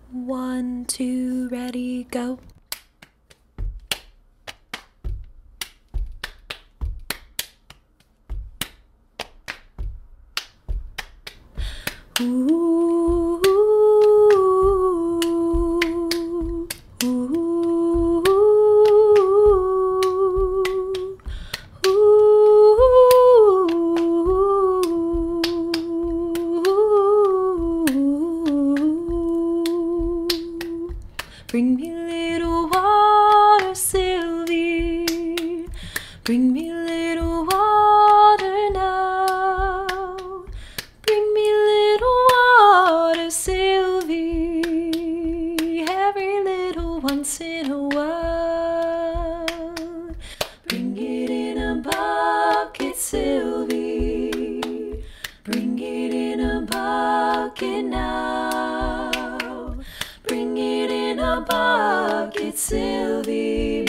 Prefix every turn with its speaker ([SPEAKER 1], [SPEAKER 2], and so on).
[SPEAKER 1] 1, 2, ready, go. Ooh, ooh, ooh, bring me little water, Silvy. Bring me little water now. Bring me little water, Silvy. Every little once in a while. Bring it in a bucket, Silvy. Bring it in a bucket now. Bring it in a bucket, Silvy.